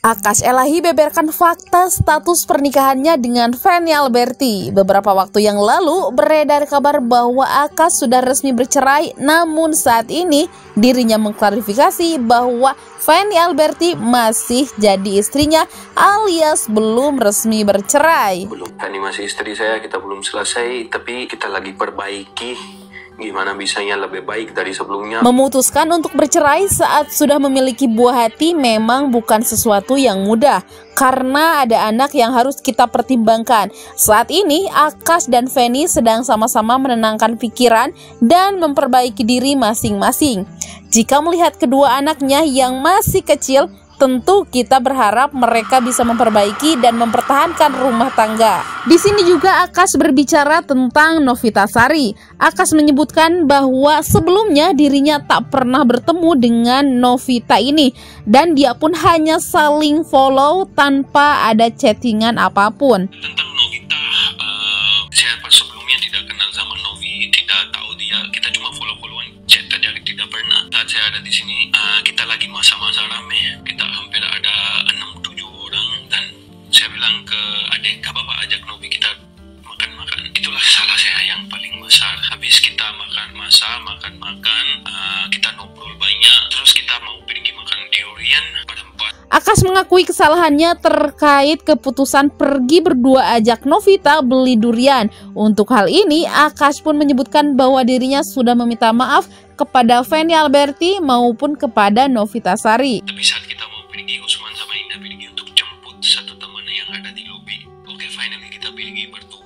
Akash Elahi beberkan fakta status pernikahannya dengan Fanny Alberti. Beberapa waktu yang lalu beredar kabar bahwa Akash sudah resmi bercerai, namun saat ini dirinya mengklarifikasi bahwa Fanny Alberti masih jadi istrinya alias belum resmi bercerai. Belum, Fanny masih istri saya, kita belum selesai, tapi kita lagi perbaiki. Gimana bisanya lebih baik dari sebelumnya. Memutuskan untuk bercerai saat sudah memiliki buah hati memang bukan sesuatu yang mudah, karena ada anak yang harus kita pertimbangkan. Saat ini Akash dan Fanny sedang sama-sama menenangkan pikiran dan memperbaiki diri masing-masing. Jika melihat kedua anaknya yang masih kecil, tentu kita berharap mereka bisa memperbaiki dan mempertahankan rumah tangga. Di sini juga Akash berbicara tentang Novitasari. Akash menyebutkan bahwa sebelumnya dirinya tak pernah bertemu dengan Novita ini, dan dia pun hanya saling follow tanpa ada chattingan apapun. Tentang Novita, saya sebelumnya tidak kenal sama Novi, tidak tahu dia, kita cuma follow-followan chat aja, tidak pernah. Saat saya ada di sini, kita lagi masa-masa rame, kita hampir ada 6-7 orang, dan saya bilang ke adik, gak apa-apa ajak Novi kita makan-makan. Itulah salah saya yang paling besar. Habis kita makan-makan, kita ngobrol banyak, terus kita mau pergi makan durian berempat. Akash mengakui kesalahannya terkait keputusan pergi berdua ajak Novita beli durian. Untuk hal ini, Akash pun menyebutkan bahwa dirinya sudah meminta maaf kepada Fanny Alberti maupun kepada Novitasari. Tapi saat kita mau pergi, Usman sama Indah pergi untuk jemput satu teman yang ada di lobi. Oke, finally kita pergi berdua.